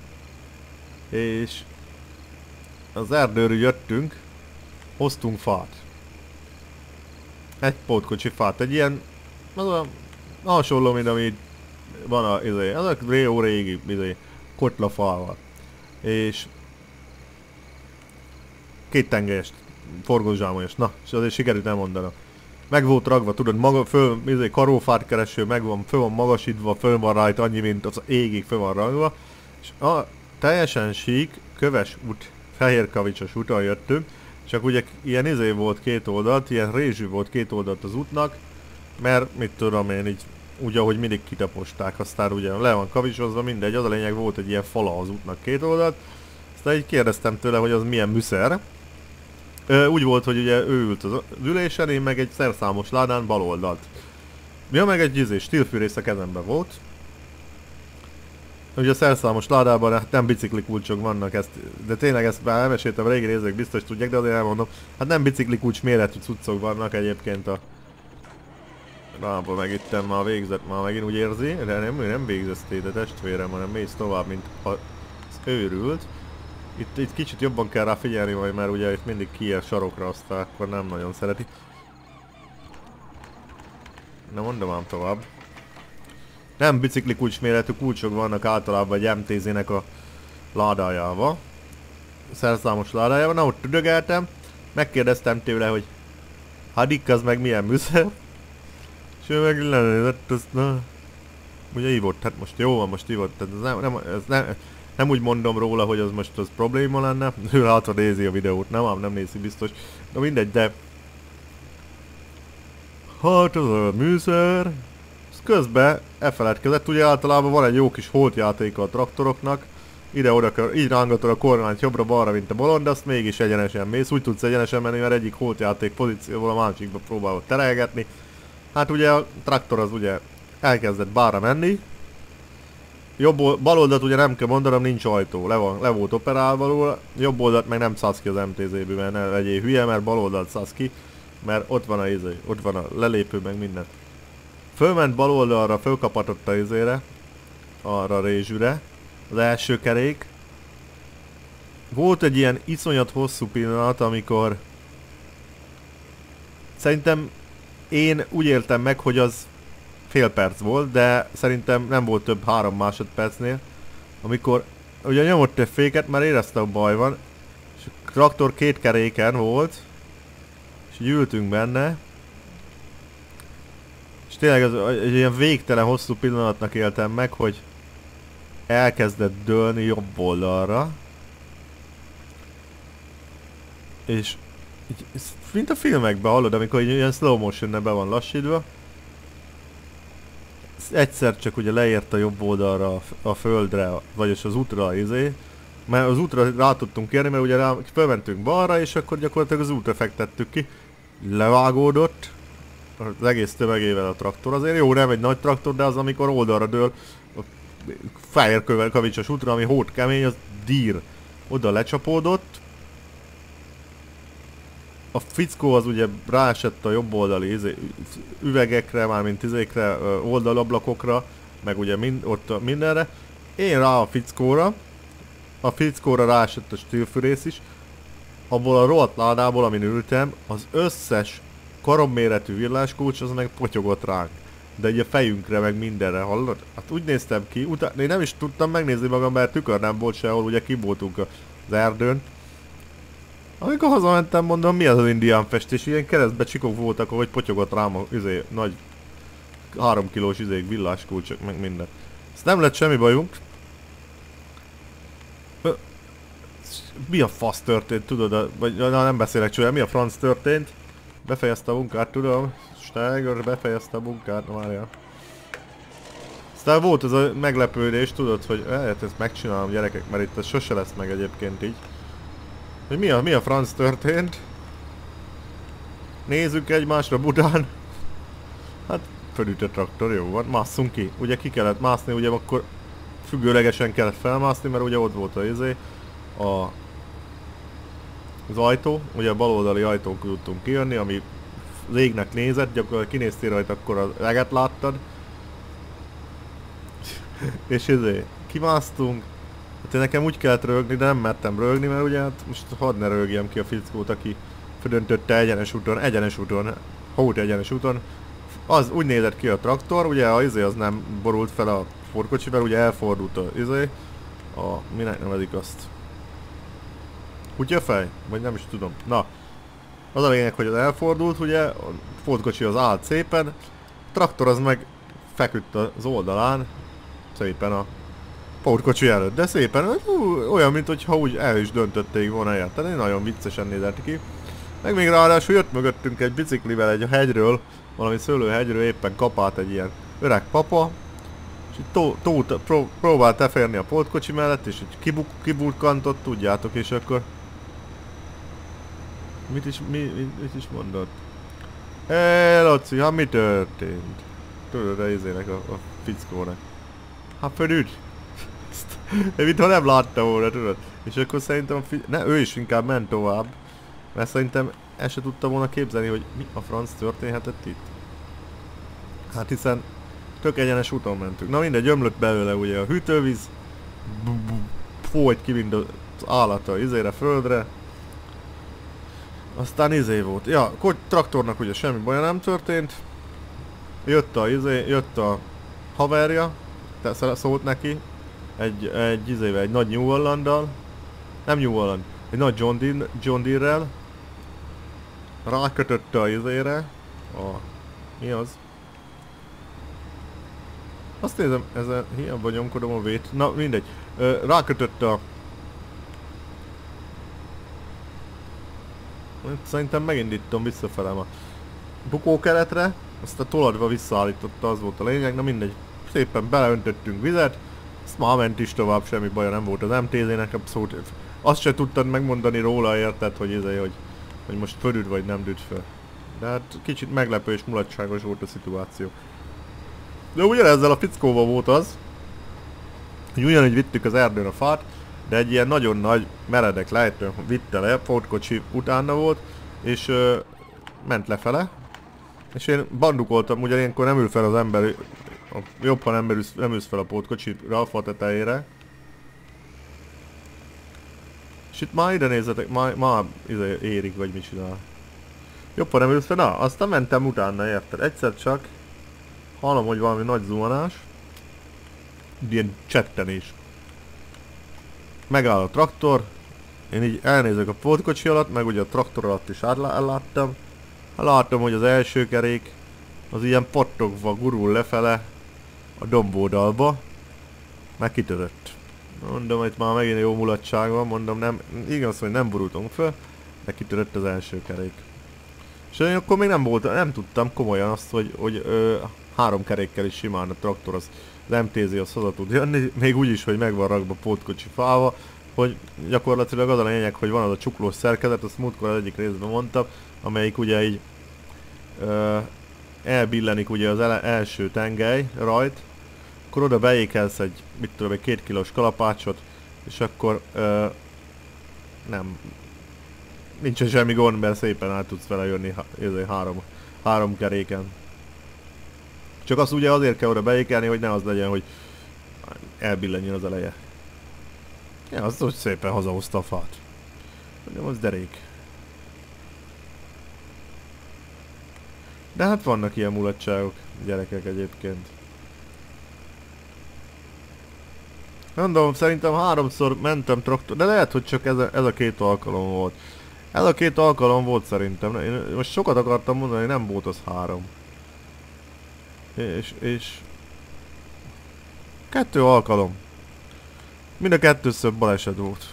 és az erdőről jöttünk, hoztunk fát. Egy pótkocsi fát, egy ilyen, az olyan hasonló, mint ami van az a régi kotlafával. És 2 tengelyes, forgózsámolyos, na, és azért sikerült elmondanom. Meg volt ragva, tudod, maga föl, karófát kereső, föl van magasítva, föl van rajta annyi, mint az égig föl van ragva. És teljesen sík, köves út, fehérkavicsos úton jöttünk, csak ugye ilyen volt 2 oldalt, ilyen rézsű volt 2 oldalt az útnak, mert mit tudom én, így úgy, ahogy mindig kitaposták, aztán ugye le van kavicsozva, mindegy, az a lényeg, volt egy ilyen fala az útnak 2 oldalt. Aztán így kérdeztem tőle, hogy az milyen műszer. Úgy volt, hogy ugye ő ült az ülésen, én meg egy szerszámos ládán bal oldalt. Ja, meg egy stílfűrész a kezemben volt. Ugye a szerszámos ládában hát nem bicikli kulcsok vannak, de tényleg ezt már elmeséltem, a régi nézők biztos tudják, de azért elmondom. Hát nem bicikli kulcs méretű cuccok vannak egyébként a... Rába megittem, már végzett, már megint úgy érzi, de nem végzeszté, de testvérem, hanem mész tovább, mint az őrült. Itt kicsit jobban kell rá figyelni majd, mert ugye itt mindig kiér sarokra, aztán akkor nem nagyon szereti. Na mondom ám tovább. Nem bicikli kulcs méretű kulcsok vannak általában egy MTZ-nek a ládájába. Szerszámos ládájában, na ott tüdögeltem. Megkérdeztem tőle, hogy hadik az meg milyen műszer. És ő meg lenézett, azt na... Ugye ivott, hát most jó van, most ivott, tehát nem úgy mondom róla, hogy az most az probléma lenne. Ő látva nézi a videót, nem nézi biztos. Na mindegy, de... Hát az a műszer... Közben elfeledkezett, ugye általában van egy jó kis holtjátéka a traktoroknak. Ide-oda kell, így rángatod a kormányt jobbra-balra, mint a bolond, azt mégis egyenesen mész. Úgy tudsz egyenesen menni, mert egyik holtjáték pozícióból a másikba próbálod terelgetni. Hát ugye a traktor az ugye elkezdett balra menni. Bal oldalt ugye nem kell mondanom, nincs ajtó, le volt operálva róla. Jobb oldalt meg nem száz ki az MTZ-ből, mert ne legyél hülye, mert bal oldalt száz ki. Mert ott van a lelépő meg minden. Fölment bal oldalra, fölkapatott a izére, arra a rézsűre, az első kerék. Volt egy ilyen iszonyat hosszú pillanat, amikor szerintem én úgy éltem meg, hogy az fél perc volt, de szerintem nem volt több 3 másodpercnél, amikor ugye nyomott egy féket, már érezte, hogy baj van, és a traktor 2 keréken volt, és így ültünk benne. És tényleg az egy ilyen végtelen hosszú pillanatnak éltem meg, hogy elkezdett dőlni jobb oldalra. És így, mint a filmekben hallod, amikor ilyen slow motion-ne be van lassítva. Egyszer csak ugye leért a jobb oldalra a földre, vagyis az útra mert az útra rá tudtunk érni, mert ugye fölmentünk balra, és akkor gyakorlatilag az útra fektettük ki. Levágódott. Az egész tömegével a traktor. Azért jó, nem egy nagy traktor, de az amikor oldalra dől a fehér kavicsos útra, ami hót kemény, az dír. Oda lecsapódott. A fickó az ugye ráesett a jobb oldali üvegekre, mármint oldalablakokra, meg ugye ott mindenre. Én rá a fickóra ráesett a stílfűrész is. Abból a rohadt ládából, amin ültem, az összes karomméretű villáskulcs az meg potyogott ránk. De így a fejünkre meg mindenre, hallod? Hát úgy néztem ki, én nem is tudtam megnézni magam, mert tükör nem volt sehol, ugye kiboltunk az erdőn. Amikor hazamentem, mondom, mi az az indián festés, ilyen keresztbe csikok voltak, ahogy potyogott rám a nagy 3 kilós villáskulcsok, meg minden. Ezt nem lett semmi bajunk. Mi a fasz történt, tudod? Vagy nem beszélek csőre, mi a franc történt? Befejezte a munkát, tudom. Steiger befejezte a munkát, na várjál. Aztán volt ez a meglepődés, tudod, hogy ezt megcsinálom gyerekek, mert itt ez sose lesz meg egyébként így. Hogy mi a franc történt? Nézzük egymásra Budán. Hát fölütött traktor, jó van, másszunk ki. Ugye ki kellett mászni, ugye akkor függőlegesen kellett felmászni, mert ugye ott volt az ajtó, ugye a baloldali ajtón tudtunk kijönni, ami az égnek nézett, gyakorlatilag kinéztél rajta, akkor az eget láttad. És kimásztunk. Hát nekem úgy kellett rögni, de nem mertem rögni, mert ugye hát most hadd ne rögjem ki a fickót, aki földöntötte egyenes úton, hót egyenes úton. Az úgy nézett ki a traktor, ugye az nem borult fel a forkocsival, ugye elfordult minek nevezik azt? Kutyafej? Vagy nem is tudom. Na, az a lényeg, hogy az elfordult, ugye, a fortkocsi az állt szépen, a traktor az meg feküdt az oldalán, szépen a fortkocsi előtt, de szépen, olyan, mintha úgy el is döntötték volna érteni, nagyon viccesen nézett ki. Meg még ráadásul jött mögöttünk egy biciklivel egy hegyről, valami szőlőhegyről éppen kapált egy ilyen öreg papa, és így próbált elférni a pótkocsi mellett, és így kiburkantott, tudjátok, és akkor... Mit is mondott? Laci, hát mi történt? Tudod, a izének a fickónak. Hát fölüt! Én mintha nem látta volna, tudod? És akkor szerintem ne, ő is inkább ment tovább. Mert szerintem el se tudta volna képzelni, hogy mi a franc történhetett itt. Hát hiszen tök egyenes úton mentünk. Na mindegy, ömlött belőle ugye a hűtővíz. Folyt ki mind az állata izére, földre. Aztán izé volt. Ja, traktornak ugye semmi baja nem történt. Jött a haverja, szólt neki. Egy nagy New Hollanddal. Nem New Holland, egy nagy John Deere-rel. Rákötötte a izére. Mi az? Azt nézem, ezzel hiába nyomkodom a vét. Na mindegy. Rákötött a... Szerintem megindítom visszafele a bukókeretre. Azt a toladva visszaállította, az volt a lényeg. Na mindegy. Szépen beleöntöttünk vizet. Azt már ment is tovább, semmi baja nem volt az MTZ-nek. Abszolút... Azt se tudtad megmondani róla, érted, hogy most fölüd vagy nem düd föl. De hát kicsit meglepő és mulatságos volt a szituáció. De ugyanezzel a fickóval volt az, hogy ugyanúgy vittük az erdőn a fát, de egy ilyen nagyon nagy meredek lejtőn vitte le, pótkocsi utána volt, és ment lefele. És én bandukoltam, ugye ilyenkor nem ül fel az ember, jobb, ha nem ülsz fel a pótkocsira, a fa tetejére. És itt már ide nézzetek, már ide érik, vagy mit csinál. Jobb, ha nem ülsz fel, na, aztán mentem utána, érted? Egyszer csak hallom, hogy valami nagy zuhanás. Ilyen csettenés. Megáll a traktor. Én így elnézek a pótkocsi alatt, meg ugye a traktor alatt is elláttam. Látom, hogy az első kerék az ilyen pattogva gurul lefele a domboldalba. Meg kitörött. Mondom, itt már megint jó mulatság van, mondom, nem, igaz, hogy nem borultunk föl, de kitörött az első kerék. És én akkor még nem tudtam komolyan azt, hogy 3 kerékkel is simán a traktor az MTZ az haza tud jönni, még úgy is, hogy meg van rakva pótkocsi fával, hogy gyakorlatilag az a lényeg, hogy van az a csuklós szerkezet, azt múltkor az egyik részben mondtam, amelyik ugye így elbillenik ugye az első tengely rajt, akkor oda beékelsz egy, mit tudom, egy 2 kilós kalapácsot, és akkor nincsen semmi gond, mert szépen át tudsz vele jönni három keréken. Csak azt ugye azért kell oda beékelni, hogy ne az legyen, hogy elbillenjen az eleje. Ja, az hogy szépen hazahozta a fát. Nem, az derék. De hát vannak ilyen mulatságok, gyerekek egyébként. Mondom, szerintem 3-szor mentem traktor, de lehet, hogy csak ez a 2 alkalom volt. Ez a 2 alkalom volt szerintem. Én most sokat akartam mondani, nem volt az 3. És 2 alkalom. Mind a 2-ször baleset volt.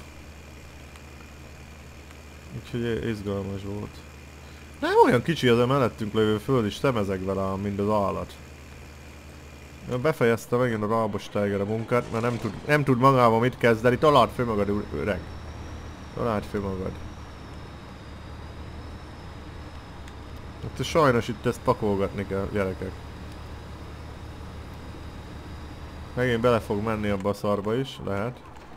Úgyhogy izgalmas volt. Nem olyan kicsi az a mellettünk lévő föld is, szemezek vele, mint az állat. Befejezte megint a rábos Tiger a munkát, mert nem tud magával mit kezdeni. Találd föl magad, öreg. Találd föl magad. Hát sajnos itt ezt pakolgatni kell, gyerekek. Megint bele fog menni abba a szarba is, lehet.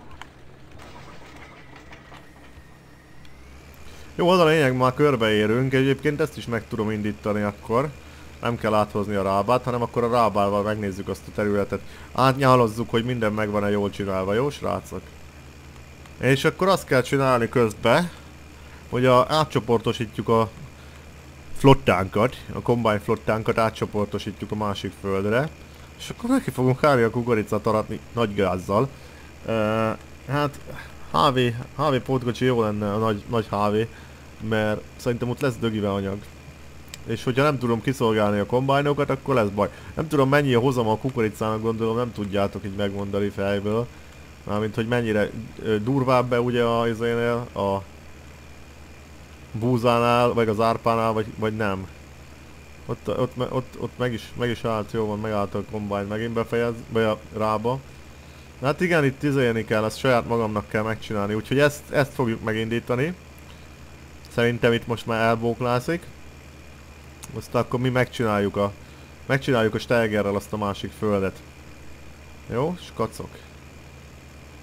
Jó, az a lényeg, már körbeérünk, egyébként ezt is meg tudom indítani akkor. Nem kell áthozni a rábát, hanem akkor a rábával megnézzük azt a területet. Átnyálozzuk, hogy minden meg van-e jól csinálva, jó srácok? És akkor azt kell csinálni közben, hogy átcsoportosítjuk a flottánkat, a combine flottánkat átcsoportosítjuk a másik földre. És akkor neki fogunk állni a kukoricát aratni nagy gázzal. Hát HV pótkocsi jó lenne, a nagy HV, mert szerintem ott lesz dögive anyag. És hogyha nem tudom kiszolgálni a kombájnokat, akkor lesz baj. Nem tudom mennyi a hozama a kukoricának, gondolom nem tudjátok így megmondani fejből. Mármint hogy mennyire durvább be ugye a búzánál, vagy az árpánál, vagy nem. Ott meg is állt, jó van, megállt a kombány, megint befejez, vagy a rába. Hát igen, itt izélni kell, ezt saját magamnak kell megcsinálni, úgyhogy ezt fogjuk megindítani. Szerintem itt most már elbóklászik. Aztán akkor mi megcsináljuk a Steigerrel azt a másik földet. Jó, és kacok.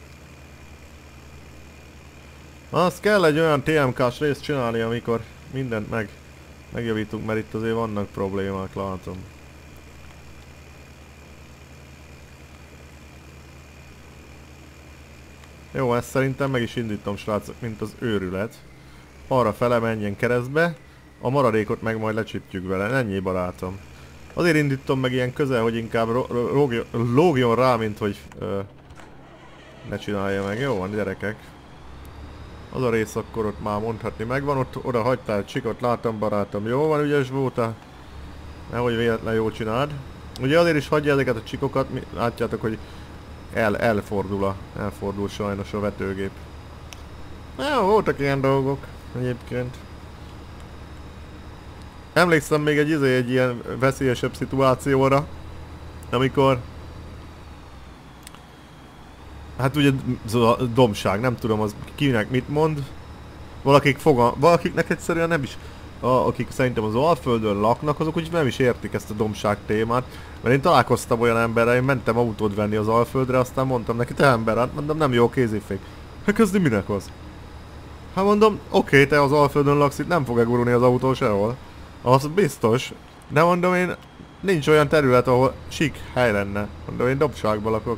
Az kell egy olyan TMK-s részt csinálni, amikor mindent megjavítunk, mert itt azért vannak problémák, látom. Jó, ezt szerintem meg is indítom, srácok, mint az őrület. Arra fele menjen keresztbe, a maradékot meg majd lecsipjük vele, ennyi barátom. Azért indítom meg ilyen közel, hogy inkább lógjon rá, mint hogy ne csinálja meg. Jó van, gyerekek. Az a rész akkor ott már mondhatni megvan, ott oda hagytál csikot, látom barátom, jó van, ügyes voltál. Nehogy véletlen jól csináld. Ugye azért is hagyja ezeket a csikokat, látjátok, hogy elfordul sajnos a vetőgép. Jó, voltak ilyen dolgok egyébként. Emlékszem még egy ilyen veszélyesebb szituációra, amikor hát ugye a dombság, nem tudom az kinek mit mond. Valakiknek egyszerűen nem is, akik szerintem az Alföldön laknak, azok úgy nem is értik ezt a dombság témát. Mert én találkoztam olyan emberrel, én mentem autót venni az Alföldre, aztán mondtam neki, te ember, hát mondom, nem jó kézifék. Hát kezdi minek az? Hát mondom, oké, te az Alföldön laksz, itt nem fog gurulni az autó sehol. Az biztos. De mondom én, nincs olyan terület, ahol sik hely lenne. Mondom, én dombságban lakok.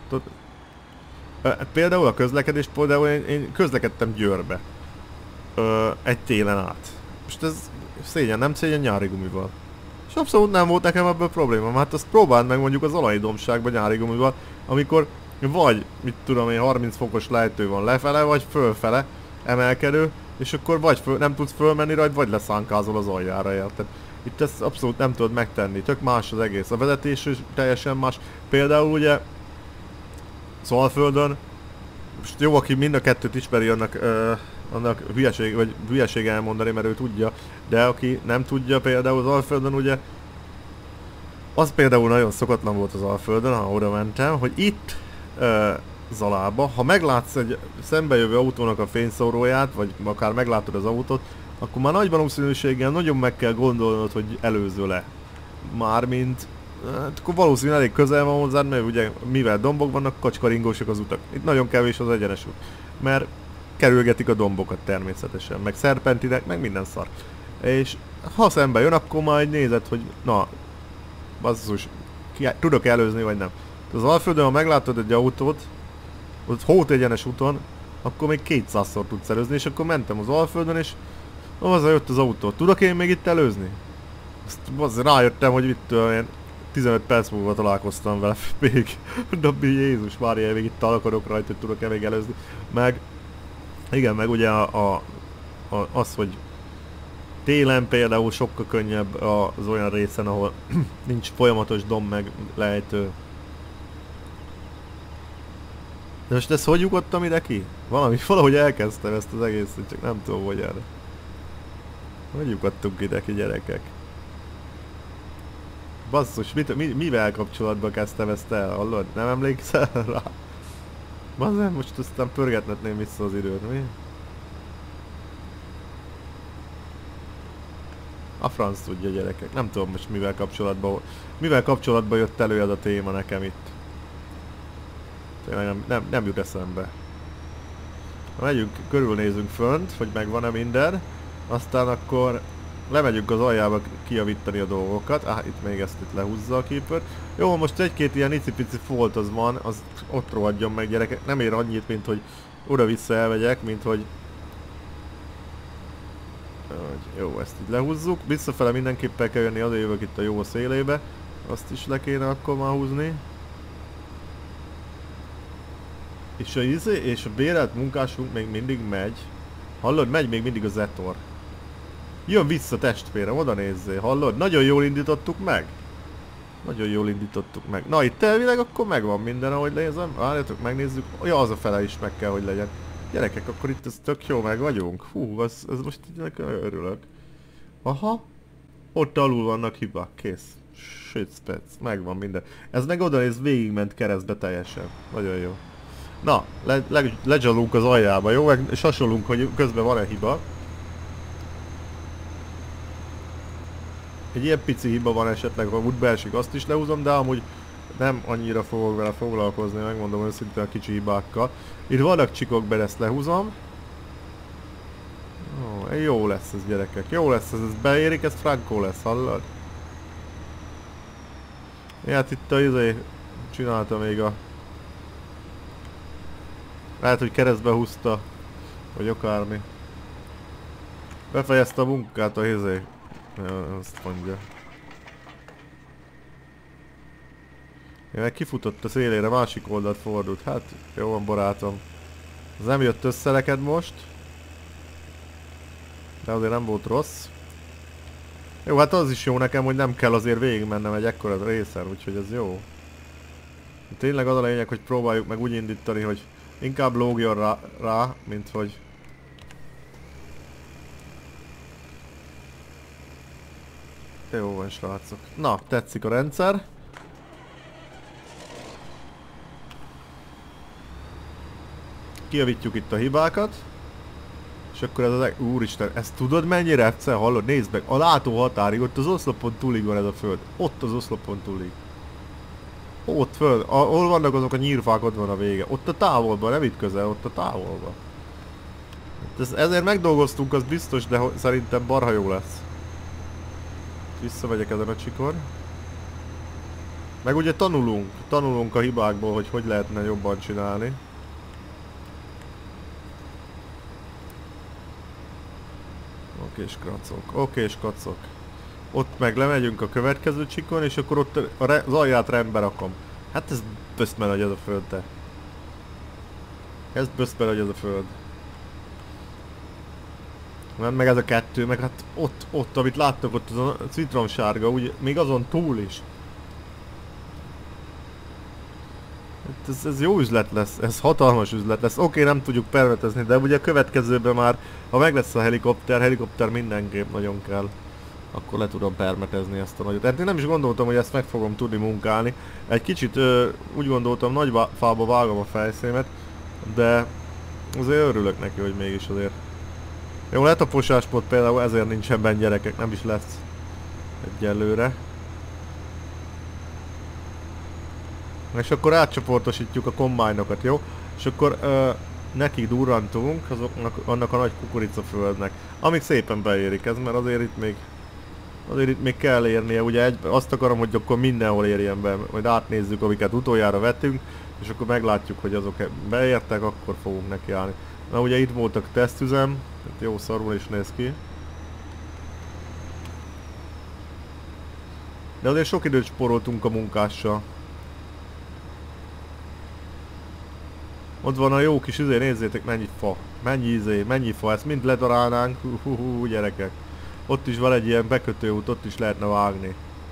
Például a közlekedést, például én közlekedtem Győrbe. Egy télen át. Most ez szégyen, nem szégyen nyári gumival. És abszolút nem volt nekem ebből probléma. Hát azt próbáld meg mondjuk az alai dombságban nyári gumival, amikor vagy, mit tudom én, 30 fokos lejtő van lefele, vagy fölfele emelkedő, és akkor vagy nem tudsz fölmenni rajta, vagy leszánkázol az aljára, érted? Itt ezt abszolút nem tudod megtenni, tök más az egész. A vezetés is teljesen más. Például ugye Alföldön, most jó, aki mind a kettőt ismeri, annak hülyeség elmondani, mert ő tudja, de aki nem tudja, például az Alföldön ugye, az például nagyon szokatlan volt az Alföldön, ha oda mentem, hogy itt Zalába, ha meglátsz egy szembejövő autónak a fényszóróját, vagy akár meglátod az autót, akkor már nagy valószínűséggel nagyon meg kell gondolnod, hogy előző le. Mármint, hát akkor valószínűleg elég közel van hozzád, mert ugye mivel dombok vannak, kacskaringósak az utak. Itt nagyon kevés az egyenes út, mert kerülgetik a dombokat természetesen, meg szerpentinek, meg minden szar. És ha szembe jön, akkor majd nézed, hogy na, basszus, tudok előzni vagy nem. Az Alföldön, ha meglátod egy autót, ott hót egyenes úton, akkor még 200-szor tudsz előzni, és akkor mentem az Alföldön, és jött az autó. Tudok én még itt előzni? Azt rájöttem, hogy itt olyan 15 perc múlva találkoztam vele még. De Jézus Mária, még itt akarok rajta, hogy tudok-e még előzni. Meg, igen, meg ugye az, hogy télen például sokkal könnyebb az olyan részen, ahol nincs folyamatos domb meg lejtő. De most ezt hogy lyukadtam ide ki? Valahogy elkezdtem ezt az egészet, csak nem tudom, hogy erre. Hogy lyukadtunk ide ki, gyerekek? Basszus, mivel kapcsolatban kezdtem ezt el, hallod? Nem emlékszel rá? Bazzám, most aztán pörgetnetném vissza az időt, mi? A franc tudja, gyerekek, nem tudom most mivel kapcsolatban jött elő ez a téma nekem itt. Tényleg nem jut eszembe. Megyünk, körülnézünk fönt, hogy megvan-e minden, aztán akkor lemegyünk az aljába kijavítani a dolgokat. Itt még ezt itt lehúzza a keeper. Jó, most egy-két ilyen icipici folt az van, az ott rohadjon meg, gyerekek. Nem ér annyit, mint hogy oda-vissza elmegyek, mint hogy... Jó, ezt így lehúzzuk. Visszafele mindenképpen kell jönni, azért jövök itt a jó szélébe. Azt is le kéne akkor már húzni. És a bérelt munkásunk még mindig megy. Hallod? Megy még mindig a Zetor. Jön vissza testvérem, oda nézzél, hallod? Nagyon jól indítottuk meg. Nagyon jól indítottuk meg. Na itt elvileg akkor megvan minden, ahogy nézem. Várjatok, megnézzük. Ja, az a fele is meg kell, hogy legyen. Gyerekek, akkor itt ez tök jó, meg vagyunk. Hú, ez most így örülök. Aha. Ott alul vannak hibák, kész. Shitspec, megvan minden. Ez meg oda néz, végigment keresztbe teljesen. Nagyon jó. Na, legyalunk az aljába, jó? Meg sasolunk, hogy közben van-e hiba. Egy ilyen pici hiba van esetleg, ha útba esik, azt is lehúzom, de amúgy nem annyira fogok vele foglalkozni, megmondom őszintén a kicsi hibákkal. Itt vannak csikok, be ezt lehúzom. Jó lesz ez, gyerekek, jó lesz ez beérik, ez frankó lesz, hallod? Hát itt a csinálta még a... Lehet, hogy keresztbe húzta, vagy akármi. Befejezte a munkát a Ja, azt mondja. Én meg kifutott a szélére, másik oldalt fordult. Hát, jó van, barátom. Ez nem jött össze neked most. De azért nem volt rossz. Jó, hát az is jó nekem, hogy nem kell azért végigmennem egy ekkora részen, úgyhogy ez jó. Tényleg az a lényeg, hogy próbáljuk meg úgy indítani, hogy inkább lógjon rá, mint hogy... Jó van, srácok. Na, tetszik a rendszer. Kijavítjuk itt a hibákat. És akkor ez az... Úristen, ezt tudod mennyire egyszer hallod? Nézd meg, a látó határig, ott az oszlopon túlig van ez a föld. Ott az oszlopon túlig. Ott föld, ahol vannak azok a nyírfák, ott van a vége. Ott a távolban, nem itt közel, ott a távolban. Ezért megdolgoztunk, az biztos, de szerintem marha jó lesz. Visszamegyek ezen a csikon. Meg ugye tanulunk a hibákból, hogy hogy lehetne jobban csinálni. Okés kacok. Ott meg lemegyünk a következő csikon, és akkor ott az alját rendbe rakom. Hát ez böszme nagy ez a föld, te. Ez böszme nagy ez a föld. Nem meg ez a kettő, meg hát ott amit láttok, ott az a citromsárga, úgy még azon túl is. Hát ez jó üzlet lesz, ez hatalmas üzlet lesz. Oké, nem tudjuk permetezni, de ugye a következőben már, ha meg lesz a helikopter mindenképp nagyon kell. Akkor le tudom permetezni ezt a nagyot. Hát én nem is gondoltam, hogy ezt meg fogom tudni munkálni. Egy kicsit úgy gondoltam, nagy fába vágom a fejszémet, de azért örülök neki, hogy mégis azért. Jó, lehet a posáspot például ezért nincsen benne, gyerekek, nem is lesz egyelőre. És akkor átcsoportosítjuk a kombájnokat, jó? És akkor nekik durrantunk annak a nagy kukoricaföldnek, amíg szépen beérik ez, mert azért itt még kell érnie, ugye azt akarom, hogy akkor mindenhol érjen be, majd átnézzük, amiket utoljára vettünk, és akkor meglátjuk, hogy azok beértek, akkor fogunk nekiállni. Na ugye itt voltak tesztüzem, jó szarul is néz ki. De azért sok időt spóroltunk a munkással. Ott van a jó kis nézzétek mennyi fa, mennyi fa, ezt mind ledarálnánk, gyerekek. Ott is van egy ilyen bekötőút, ott is lehetne vágni.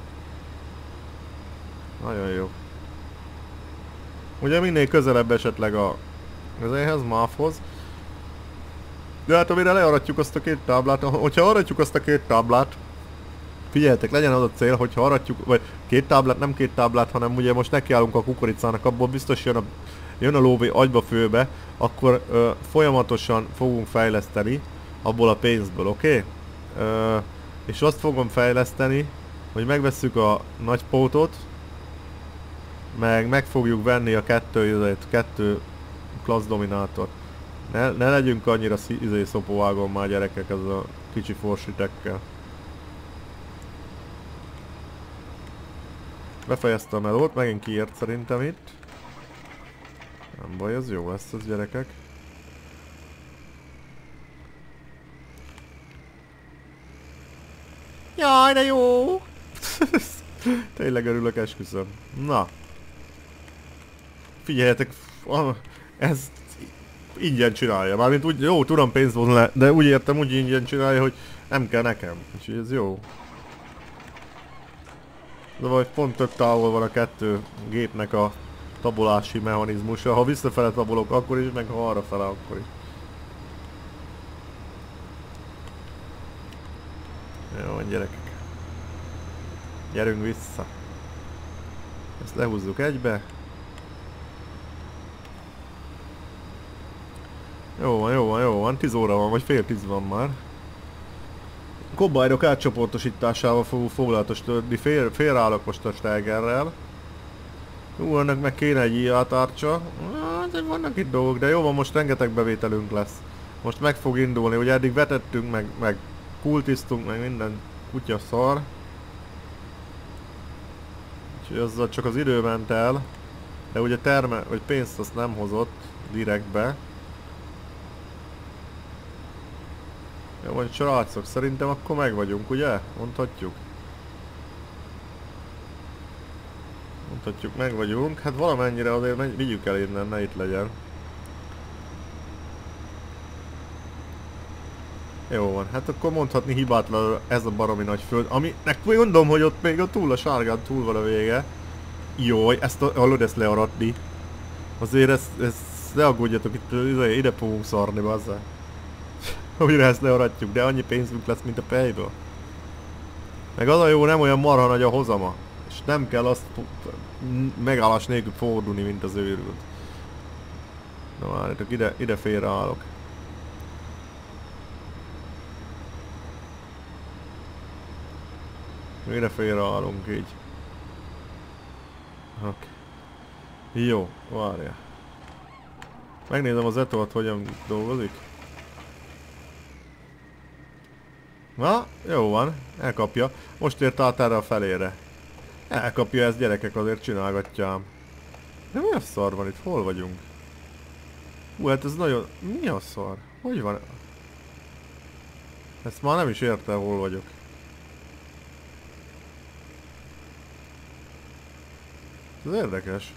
Nagyon jó. Ugye minél közelebb esetleg az MÁV-hoz. De hát amire learatjuk azt a két táblát, hogyha aratjuk azt a két táblát, figyeljetek, legyen az a cél, hogyha aratjuk, vagy két táblát, nem két táblát, hanem ugye most nekiállunk a kukoricának, abból biztos jön a lóvé agyba főbe, akkor folyamatosan fogunk fejleszteni abból a pénzből, oké? És azt fogom fejleszteni, hogy megvesszük a nagy pótot, meg fogjuk venni a kettő klassz dominátort. Ne legyünk annyira szopóvágon már, gyerekek, ez a kicsi forsitekkel. Befejeztem a melót, megint kiért szerintem itt. Nem baj, ez jó lesz, ez gyerekek. Jaj, de jó! Tényleg örülök, esküszöm. Na. Figyeljetek, ez ingyen csinálja. Mármint úgy, jó, tudom pénzt volna le, de úgy értem, úgy ingyen csinálja, hogy nem kell nekem. Úgyhogy ez jó. De vagy pont tök távol van a kettő gépnek a tabolási mechanizmusa. Ha visszafele tabolok, akkor is, meg ha arrafele, akkor is. Jó, gyerekek. Gyerünk vissza. Ezt lehúzzuk egybe. Jó van, 10 óra van, vagy fél 10 van már. Kombájnok átcsoportosításával fogunk foglalatosítani, félreállok most a Steigerrel. Annak meg kéne egy IA tárcsa. Hát vannak itt dolgok, de jó van, most rengeteg bevételünk lesz. Most meg fog indulni, ugye eddig vetettünk, meg kultisztunk, meg minden kutya szar. Úgyhogy azzal csak az idő ment el. De ugye vagy pénzt azt nem hozott direktbe. Jó, vagy srácok, szerintem akkor meg vagyunk, ugye? Mondhatjuk. Mondhatjuk, meg vagyunk. Hát valamennyire azért vigyük el innen, ne itt legyen. Jó van, hát akkor mondhatni hibátlan ez a baromi nagy föld, aminek mondom, hogy ott még a túl a sárgán túl van a vége. Jaj, hallod ezt learatni. Azért ezt ne aggódjatok, itt ide fogunk szarni, bazzá. Újra ezt learatjuk, de annyi pénzünk lesz, mint a pejből. Meg az a jó, nem olyan marha nagy a hozama. És nem kell azt megállás nélkül fordulni, mint az őrült. Na várjátok, ide félreállok. Ide félreállunk így. Okay. Jó, várja. Megnézem az Etolt, hogyan dolgozik. Na, jó van, elkapja. Most ért át erre a felére. Elkapja ezt, gyerekek, azért csinálgatjám. De mi a szar van itt? Hol vagyunk? Hát ez nagyon... Mi a szar? Hogy van? Ezt már nem is értem, hol vagyok. Ez érdekes.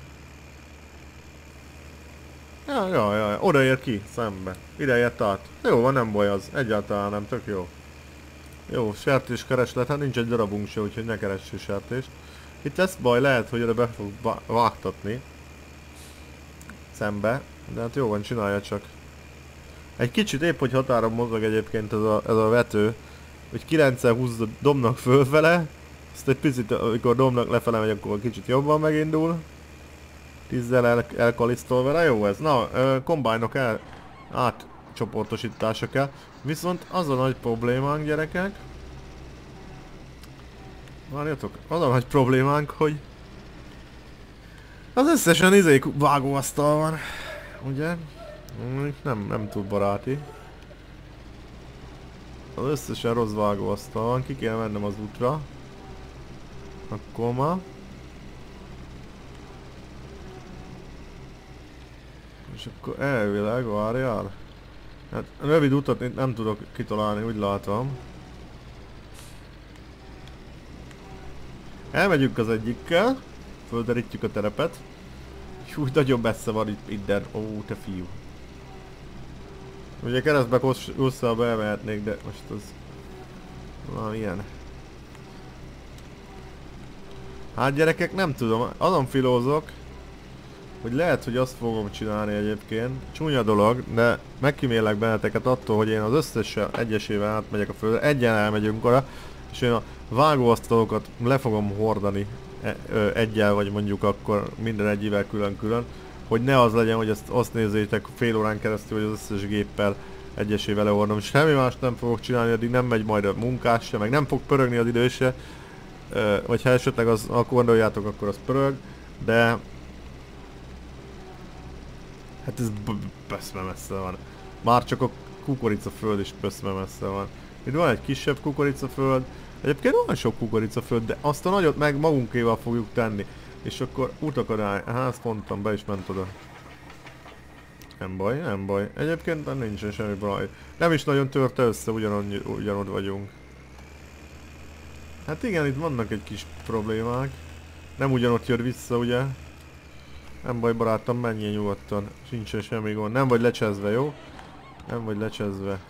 Ja, oda ér ki, szembe. Ide ért át. Jó van, nem baj az. Egyáltalán nem, tök jó. Jó, sertéskereslet, hát nincs egy darabunk se, úgyhogy ne keressük sertést. Itt lesz baj, lehet, hogy oda be fog vágtatni. Szembe. De hát jó van, csinálja csak. Egy kicsit épp, hogy határon mozog egyébként ez a vető. Hogy 9-20 dobnak fölfele. Azt egy picit, amikor domnak lefele megy, akkor kicsit jobban megindul. 10-zel elkalisztolva, na jó ez. Na, kombájnok átcsoportosítása kell. Viszont az a nagy problémánk, gyerekek. Várjatok, az a nagy problémánk, hogy az összesen vágóasztal van. Ugye? Nem túl baráti. Az összesen rossz vágóasztal van, ki kell mennem az útra. Akkor ma. És akkor elvileg, várjál. Hát rövid utat nem tudok kitalálni, úgy látom. Elmegyünk az egyikkel. Földerítjük a terepet. Hú, nagyon messze van itt minden. Ó, te fiú. Ugye keresztbe hosszal bemehetnék, de most az... valami ilyen. Hát gyerekek, nem tudom, azon filózok, hogy lehet, hogy azt fogom csinálni egyébként. Csúnya dolog, de megkímélek benneteket attól, hogy én az összes egyesével átmegyek a földre, egyen elmegyünk oda, és én a vágóasztalokat le fogom hordani egyel, vagy mondjuk akkor minden egyivel külön-külön, hogy ne az legyen, hogy azt nézzétek fél órán keresztül, hogy az összes géppel egyesével lehordom. Semmi más nem fogok csinálni, addig nem megy majd a munkás se, meg nem fog pörögni az idő se. Vagy ha esetleg akkor gondoljátok, akkor az pörög, de... Hát ez pöszme messze van. Már csak a kukoricaföld is pöszme messze van. Itt van egy kisebb kukoricaföld. Egyébként van sok kukoricaföld, de azt a nagyot meg magunkéval fogjuk tenni. És akkor utakadály. Hát ezt mondtam, be is ment oda. Nem baj, nem baj. Egyébként nincsen semmi baj. Nem is nagyon törte össze, ugyanott vagyunk. Hát igen, itt vannak egy kis problémák. Nem ugyanott jön vissza, ugye? Nem baj, barátom, menjél nyugodtan. Sincsen semmi gond. Nem vagy lecsezve, jó? Nem vagy lecsezve.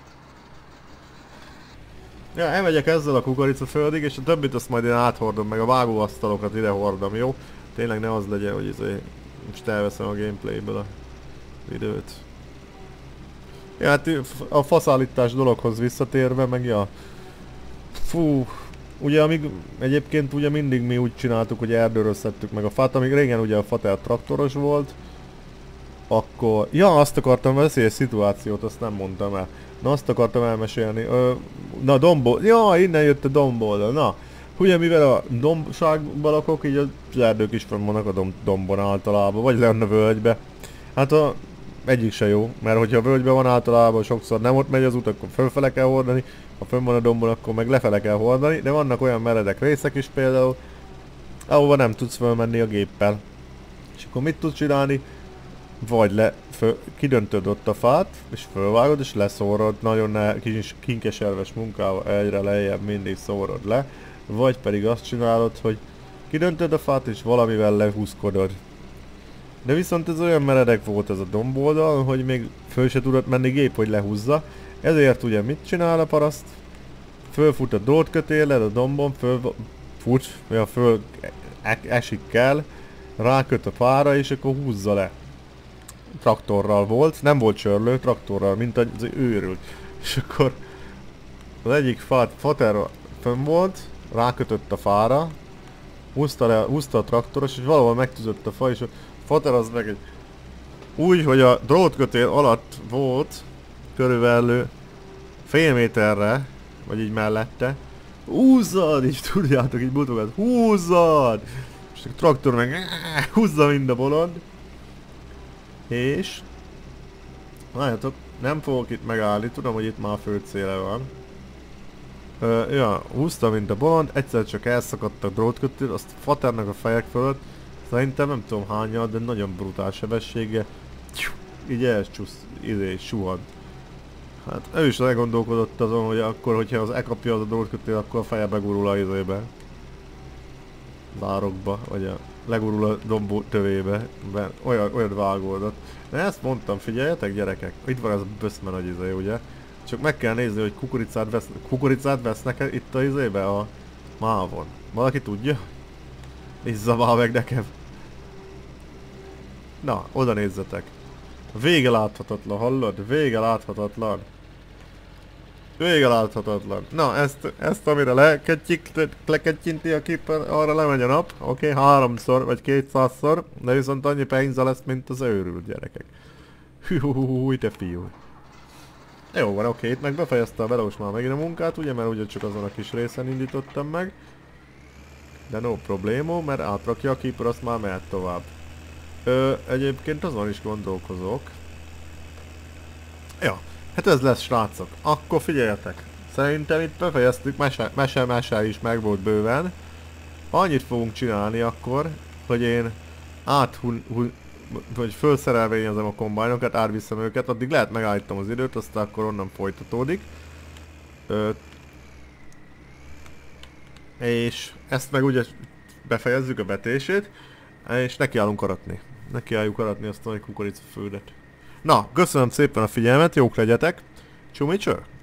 Ja, elmegyek ezzel a kukoricaföldig, és a többit azt majd én áthordom, meg a vágóasztalokat ide hordom, jó? Tényleg ne az legyen, hogy most elveszem a gameplayből a időt. Ja, hát a faszállítás dologhoz visszatérve, meg ja... Fú... Ugye amíg egyébként ugye mindig mi úgy csináltuk, hogy erdőről szedtük meg a fát, amíg régen ugye a fater traktoros volt, akkor... Ja, azt akartam, veszélyes szituációt, azt nem mondtam el. Na, azt akartam elmesélni. Na, domboldal. Ja, innen jött a domboldal. Na, ugye mivel a dombságban lakok, így az erdők is fenn vannak a dombon általában, vagy lenne a völgybe. Hát egyik se jó, mert hogyha a völgyben van általában sokszor nem ott megy az út, akkor fölfele kell hordani, ha fönn van a dombon, akkor meg lefele kell hordani, de vannak olyan meredek részek is például, ahova nem tudsz fölmenni a géppel. És akkor mit tudsz csinálni? Vagy kidöntöd ott a fát, és fölvágod, és leszórod, nagyon kis kinkeserves munkával egyre lejjebb mindig szórod le, vagy pedig azt csinálod, hogy kidöntöd a fát, és valamivel lehúzkodod. De viszont ez olyan meredek volt ez a domboldal, hogy még föl se tudott menni gép, hogy lehúzza. Ezért ugye mit csinál a paraszt? Fölfut a drótkötéled a dombon, esik kell, ráköt a fára, és akkor húzza le. Traktorral volt, nem volt csörlő, traktorral, mint az őrült. És akkor az egyik fater fönn volt, rákötött a fára, húzta a traktoros, és valahol megtűzött a fa, és a fater az meg úgy, hogy a drótkötél alatt volt körülbelül fél méterre, vagy így mellette. Húzzad! És tudjátok, így mutogat, húzzad! És a traktor meg húzza mind a bolond. És látjátok, nem fogok itt megállni, tudom, hogy itt már a fő céle van. Ja, húzta mint a bolond, egyszer csak elszakadt a drótkötél, azt faternak a fejek fölött. Szerintem nem tudom hányal, de nagyon brutál sebessége. Így suhad. Hát ő is elgondolkodott azon, hogy akkor, hogyha az elkapja az a drótkötél, akkor a feje begurul a izébe. Zárokba, vagy legurul a dombó tövébe, olyat vágódott. De ezt mondtam, figyeljetek gyerekek, itt van ez a böszme nagy izé, ugye? Csak meg kell nézni, hogy kukoricát vesznek itt a izébe, a mávon. Valaki tudja? Izzza már meg nekem. Na, oda nézzetek. Vége láthatatlan, hallod? Vége láthatatlan. Vége láthatatlan. Na, ezt amire lekettyinti a képen, arra lemegy a nap. Oké, 3-szor vagy 200-szor, de viszont annyi pénze lesz, mint az őrült gyerekek. Hű, te fiú. Jó van, oké, itt meg befejezte a Velós már megint a munkát, ugye, mert ugye csak azon a kis részen indítottam meg. De no problémo, mert átrakja a keeper, azt már mehet tovább. Egyébként azon is gondolkozok. Ja, hát ez lesz, srácok. Akkor figyeljetek. Szerintem itt befejeztük, mese is meg volt bőven. Annyit fogunk csinálni akkor, hogy én hogy felszerelvényezem a kombájnokat, átviszem őket, addig lehet megállítom az időt, aztán akkor onnan folytatódik. És ezt meg ugye befejezzük a betését, és nekiállunk aratni. Nekiálljuk aratni azt a kukoricaföldet. Na, köszönöm szépen a figyelmet, jók legyetek! Csumicső!